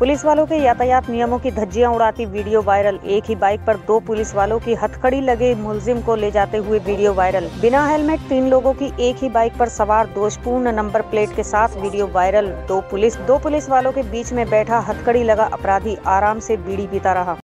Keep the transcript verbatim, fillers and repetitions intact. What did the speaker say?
Police वालों के यातायात नियमों की धज्जियां उड़ाती वीडियो वायरल। एक ही बाइक पर दो पुलिस वालों की हथकड़ी लगे मुलजिम को ले जाते हुए वीडियो वायरल। बिना हेलमेट तीन लोगों की एक ही बाइक पर सवार दोषपूर्ण नंबर प्लेट के साथ वीडियो वायरल। दो पुलिस दो पुलिस वालों के बीच में बैठा हथकड़ी लगा अपराधी आराम से बीड़ी पीता रहा।